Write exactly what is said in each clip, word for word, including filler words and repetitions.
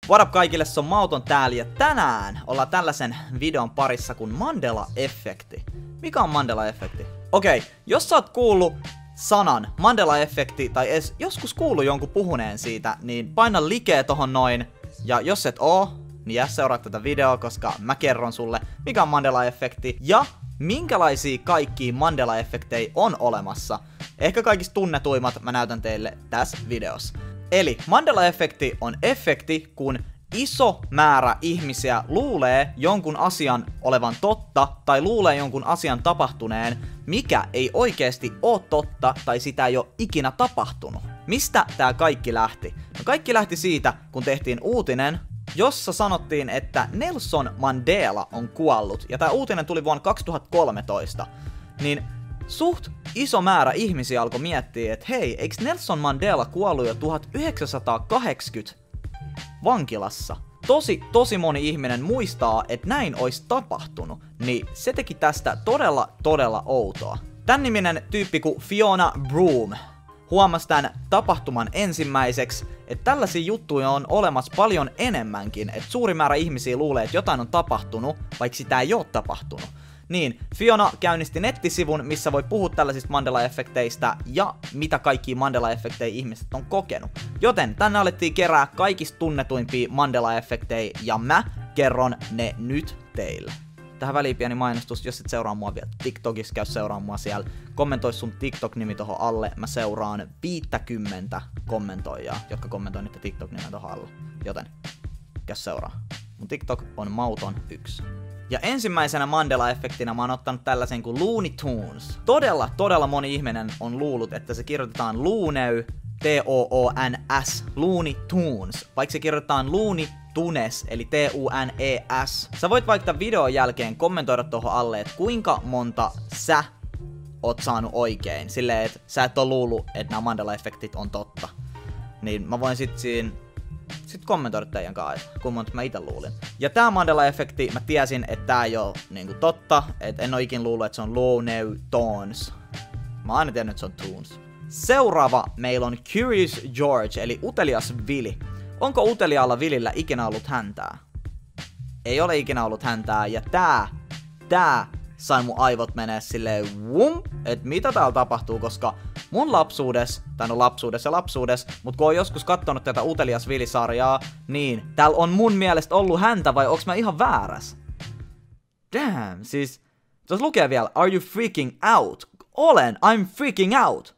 What up kaikille, se on Mauton täällä ja tänään ollaan tällaisen videon parissa kuin Mandela-efekti. Mikä on Mandela-efekti? Okei, okay, jos sä oot kuullut sanan Mandela-efekti tai edes joskus kuullut jonkun puhuneen siitä, niin paina likeä tohon noin. Ja jos et oo, niin jää seuraa tätä videoa, koska mä kerron sulle, mikä on Mandela-efekti ja minkälaisia kaikkia Mandela-efektejä on olemassa. Ehkä kaikista tunnetuimmat mä näytän teille tässä videossa. Eli Mandela-efekti on efekti, kun iso määrä ihmisiä luulee jonkun asian olevan totta tai luulee jonkun asian tapahtuneen, mikä ei oikeesti oo totta tai sitä ei oo ikinä tapahtunut. Mistä tää kaikki lähti? No kaikki lähti siitä, kun tehtiin uutinen, jossa sanottiin, että Nelson Mandela on kuollut, ja tää uutinen tuli vuonna kaksituhattakolmetoista, niin suht iso määrä ihmisiä alkoi miettiä, että hei, eiks Nelson Mandela kuollut jo tuhatyhdeksänsataakahdeksankymmentä vankilassa? Tosi, tosi moni ihminen muistaa, että näin olisi tapahtunut, niin se teki tästä todella, todella outoa. Tän niminen tyyppi kuin Fiona Broome huomasi tämän tapahtuman ensimmäiseksi, että tällaisia juttuja on olemassa paljon enemmänkin, että suuri määrä ihmisiä luulee, että jotain on tapahtunut, vaikka sitä ei ole tapahtunut. Niin, Fiona käynnisti nettisivun, missä voi puhua tällaisista Mandela-efekteistä ja mitä kaikkia Mandela-efektejä ihmiset on kokenut. Joten tänne alettiin kerää kaikista tunnetuimpia Mandela-efektejä ja mä kerron ne nyt teille. Tähän väliin pieni mainostus, jos et seuraa mua vielä TikTokissa, käy seuraa mua siellä. Kommentoi sun TikTok-nimi tohon alle, mä seuraan viisikymmentä kommentoijaa, jotka kommentoi niitä TikTok-nimeä tohon alle. Joten, käy seuraa. Mun TikTok on Mauton yksi. Ja ensimmäisenä Mandela-efektinä mä oon ottanut tällaisen kuin Looney Tunes. Todella, todella moni ihminen on luullut, että se kirjoitetaan Looney, T O O N S, Looney Tunes, vaikka se kirjoitetaan Looney Tunes, eli T U N E S. Sä voit vaikka videon jälkeen kommentoida tuohon alle, että kuinka monta sä oot saanut oikein, silleen, että sä et oo luullut, että nämä Mandela-efektit on totta. Niin mä voin sit siinä Sitten kommentoida teidän kanssa, kun monta mä ite luulin. Ja tää Mandela-efekti, mä tiesin, että tää ei oo niinku totta, et en oo ikin luullut, että se on Looney Tunes. Mä oon aina tiennyt, että se on Tunes. Seuraava meillä on Curious George, eli utelias Vili. Onko uteliaalla Vilillä ikinä ollut häntää? Ei ole ikinä ollut häntää, ja tää, tää sai mun aivot menee silleen wum, et mitä täällä tapahtuu, koska mun lapsuudes, tai no lapsuudes ja lapsuudes, mut kun oon joskus kattonut tätä Utelias Vili-sarjaa, niin täällä on mun mielestä ollut häntä, vai onks mä ihan vääräs? Damn, siis, tuossa lukee vielä, are you freaking out? Olen, I'm freaking out!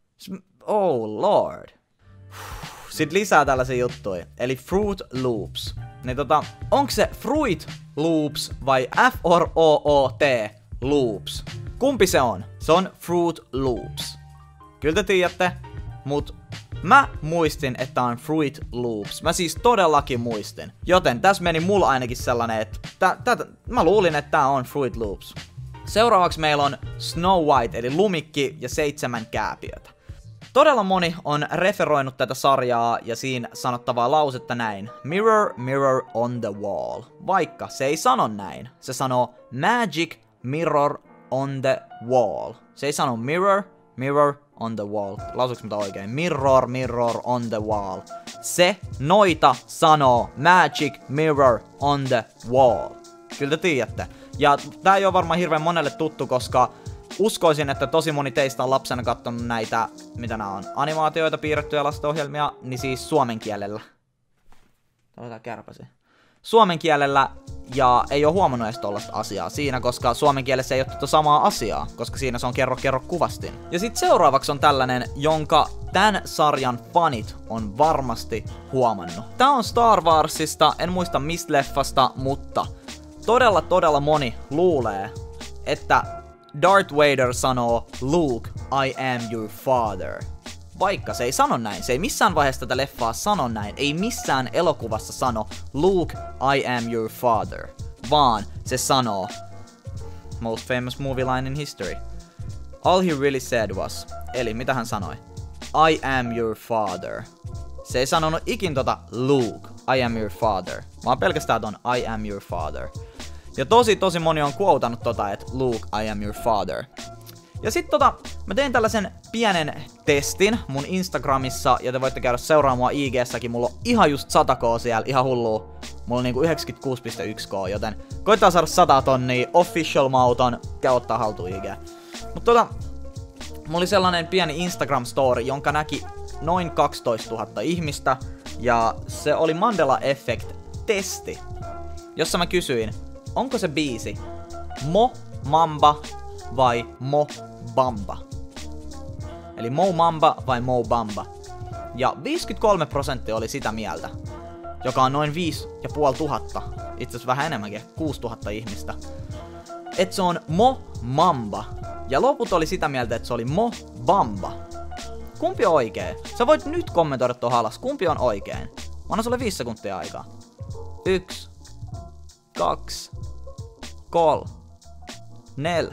Oh lord. Sitten lisää tällaisia juttuja, eli Fruit Loops. Niin tota, onko se Fruit Loops vai F R O O T Loops? Kumpi se on? Se on Fruit Loops. Kyllä te tiedätte, mut mä muistin, että on Fruit Loops. Mä siis todellakin muistin. Joten tässä meni mulla ainakin sellainen, että tä, tä, mä luulin, että tää on Fruit Loops. Seuraavaksi meillä on Snow White, eli lumikki ja seitsemän kääpiötä. Todella moni on referoinut tätä sarjaa ja siinä sanottavaa lausetta näin. Mirror, mirror on the wall. Vaikka se ei sano näin. Se sanoo magic mirror on the wall. Se ei sano mirror, mirror on the wall. Lausuuks mitä oikein? Mirror, mirror on the wall. Se noita sanoo magic mirror on the wall. Kyllä te tiedätte. Ja tää ei oo varmaan hirveän monelle tuttu, koska uskoisin, että tosi moni teistä on lapsena katsonut näitä, mitä nää on, animaatioita, piirrettyjä lastenohjelmia, niin siis suomen kielellä. Täällä kärpäsi. Suomen kielellä, ja ei oo huomannut edes tollaista asiaa siinä, koska suomen kielessä ei oo tota samaa asiaa, koska siinä se on kerro kerro kuvastin. Ja sit seuraavaksi on tällainen, jonka tän sarjan fanit on varmasti huomannut. Tää on Star Warsista, en muista mistä leffasta, mutta todella todella moni luulee, että Darth Vader sanoo, Luke, I am your father. Vaikka se ei sano näin, se ei missään vaiheessa tätä leffaa sano näin, ei missään elokuvassa sano, Luke, I am your father. Vaan se sanoo, most famous movie line in history. All he really said was, eli mitä hän sanoi? I am your father. Se ei sanonut ikin tota Luke, I am your father, vaan pelkästään ton I am your father. Ja tosi tosi moni on quotannut tota, että Luke, I am your father. Ja sit tota, mä tein tällaisen pienen testin mun Instagramissa, ja te voitte käydä seuraamaan mua I G:ssäkin, mulla on ihan just sata k siellä, ihan hullua. Mulla on niinku yhdeksänkymmentäkuusi pilkku yksi k, joten koittaa saada sata tonnia, official mauton, käy ottaa haltuun I G. Mut tota, mulla oli sellainen pieni Instagram story, jonka näki noin kaksitoistatuhatta ihmistä, ja se oli Mandela Effect testi, jossa mä kysyin, onko se biisi Mo Mamba vai Mo Bamba? Eli Mo Mamba vai Mo Bamba? Ja viisikymmentäkolme prosenttia oli sitä mieltä, joka on noin viisi ja puoli tuhatta, itse asiassa vähän enemmänkin, kuusituhatta ihmistä, että se on Mo Mamba. Ja loput oli sitä mieltä, että se oli Mo Bamba. Kumpi on oikein? Sä voit nyt kommentoida tuohon alas, kumpi on oikein. Mä annan sulle viisi sekuntia aikaa. Yksi, kaksi, kol, nel,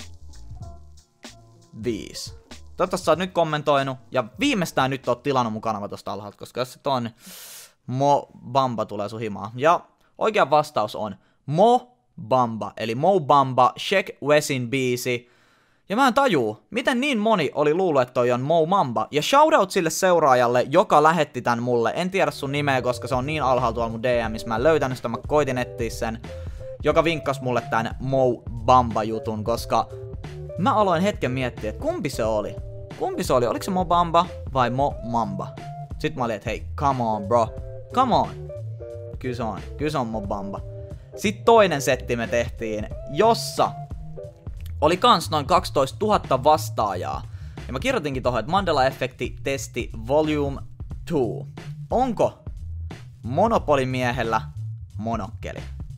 viisi. Toivottavasti sä oot nyt kommentoinut, ja viimeistään nyt oot tilannut mun kanava tosta alhaalta, koska jos et on, Mo Bamba tulee sun himaan. Ja oikea vastaus on Mo Bamba, eli Mo Bamba, Sheck Wessin biisi. Ja mä en tajuu, miten niin moni oli luullut, että toi on Mo Mamba. Ja shoutout sille seuraajalle, joka lähetti tän mulle. En tiedä sun nimeä, koska se on niin alhaalla tuolla mun D M:ssä. Mä en löytänyt sitä, mä koitin etsiä sen. Joka vinkkas mulle tän Mo Bamba jutun, koska mä aloin hetken miettiä, että kumpi se oli. Kumpi se oli? Oliko se Mo Bamba vai Mo Mamba? Sitten mä olin, että hei, come on bro, come on. Kyllä se on, kyllä se on Mo Bamba. Sitten toinen setti me tehtiin, jossa oli kans noin kaksitoistatuhatta vastaajaa. Ja mä kirjoitinkin tohon, että Mandela Effecti testi volume kaksi. Onko monopolimiehellä monokkeli?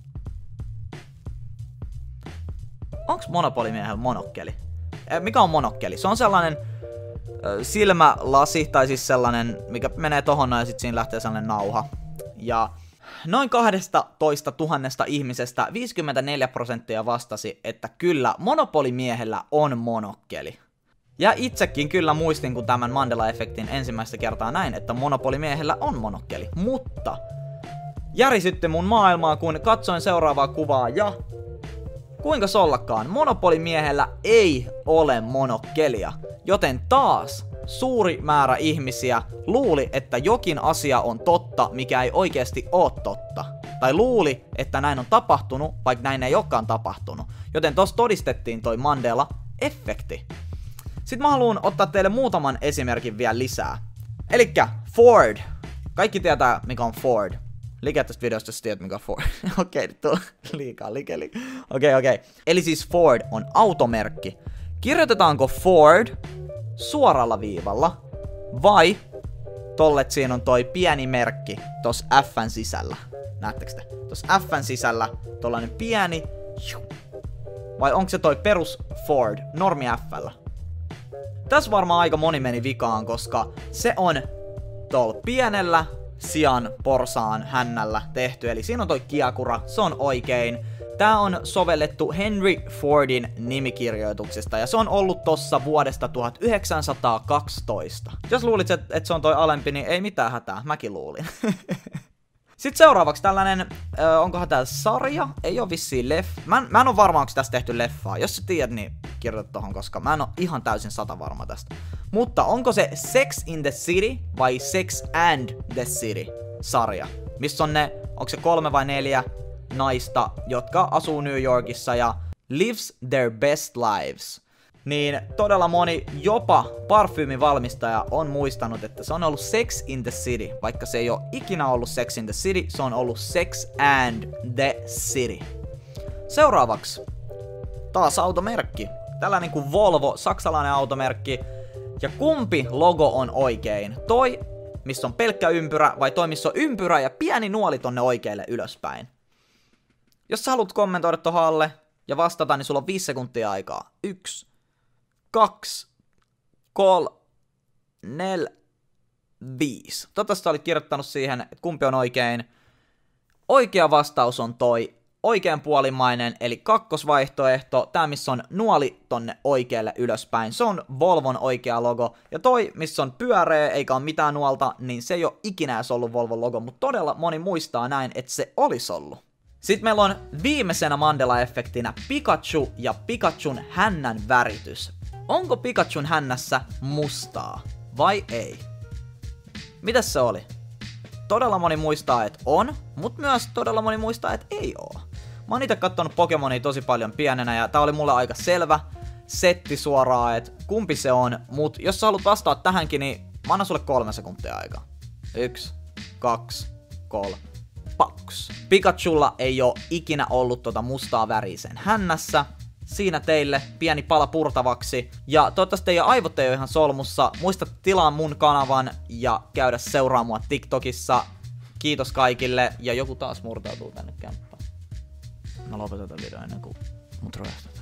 Onks monopolimiehellä monokkeli? Mikä on monokkeli? Se on sellainen äh, silmälasi, tai siis sellainen, mikä menee tohon ja sit siinä lähtee sellainen nauha. Ja noin kaksitoista tuhatta ihmisestä viisikymmentäneljä prosenttia vastasi, että kyllä monopolimiehellä on monokkeli. Ja itsekin kyllä muistin, kun tämän Mandela-efektin ensimmäistä kertaa näin, että monopolimiehellä on monokkeli. Mutta järisytti mun maailmaa, kun katsoin seuraavaa kuvaa ja kuinka ollakaan, monopolimiehellä ei ole monokkelia. Joten taas suuri määrä ihmisiä luuli, että jokin asia on totta, mikä ei oikeasti oo totta. Tai luuli, että näin on tapahtunut, vaikka näin ei olekaan tapahtunut. Joten tossa todistettiin toi Mandela-efekti. Sitten mä haluan ottaa teille muutaman esimerkin vielä lisää. Elikkä Ford. Kaikki tietää, mikä on Ford. Liike tästä videosta, jos tiedät, mikä on Ford. Okei, nyt tulee liikaa, liike, liike. Okei, okei. Eli siis Ford on automerkki. Kirjoitetaanko Ford suoralla viivalla vai tollet siinä on toi pieni merkki tossa F:n sisällä? Näettekö te? Tossa F:n sisällä tollanen pieni. Vai onko se toi perus Ford, normi F:llä? Tässä varmaan aika moni meni vikaan, koska se on tuolla pienellä sian porsaan hännällä tehty. Eli siinä on toi kiakura, se on oikein. Tää on sovellettu Henry Fordin nimikirjoituksesta ja se on ollut tossa vuodesta tuhatyhdeksänsataakaksitoista. Jos luulit, että et se on toi alempi, niin ei mitään hätää, mäkin luulin. Sitten seuraavaksi tällainen, äh, onkohan tää sarja? Ei oo vissiin leffa. Mä en, mä en oo varma, onko tästä tehty leffaa. Jos sä tiedät, niin kirjoita tohon, koska mä en oo ihan täysin sata varma tästä. Mutta onko se Sex in the City vai Sex and the City sarja? Missä on ne, onko se kolme vai neljä naista, jotka asuu New Yorkissa ja lives their best lives. Niin todella moni, jopa parfyymivalmistaja on muistanut, että se on ollut Sex in the City. Vaikka se ei ole ikinä ollut Sex in the City, se on ollut Sex and the City. Seuraavaksi taas automerkki. Tällainen kuin Volvo, saksalainen automerkki. Ja kumpi logo on oikein? Toi, missä on pelkkä ympyrä, vai toi, missä on ympyrä ja pieni nuoli tonne oikealle ylöspäin? Jos sä haluat kommentoida tohon alle ja vastata, niin sulla on viisi sekuntia aikaa. Yksi, kaksi, kol, nel, viisi. Toivottavasti olit kirjoittanut siihen, että kumpi on oikein. Oikea vastaus on toi oikeanpuolimainen, eli kakkosvaihtoehto. Tää, missä on nuoli tonne oikealle ylöspäin. Se on Volvon oikea logo. Ja toi, missä on pyöreä eikä ole mitään nuolta, niin se ei ole ikinä edes ollut Volvon logo. Mutta todella moni muistaa näin, että se olisi ollut. Sitten meillä on viimeisenä Mandela-efektinä Pikachu ja Pikachun hännän väritys. Onko Pikachun hännässä mustaa vai ei? Mitäs se oli? Todella moni muistaa, että on, mutta myös todella moni muistaa, että ei oo. Mä oon itse kattonut Pokemonia tosi paljon pienenä ja tää oli mulle aika selvä setti suoraan, että kumpi se on, mut jos sä haluat vastaa tähänkin, niin mä annan sulle kolme sekuntia aikaa. Yksi, kaksi, kolme, paks. Pikachulla ei oo ikinä ollut tota mustaa väriä sen hännässä. Siinä teille pieni pala purtavaksi. Ja toivottavasti teidän aivot ei ole ihan solmussa. Muista tilaa mun kanavan ja käydä seuraa mua TikTokissa. Kiitos kaikille. Ja joku taas murtautuu tänne kämppään. Mä lopetan tämän videon ennen kuin mut räjähtää.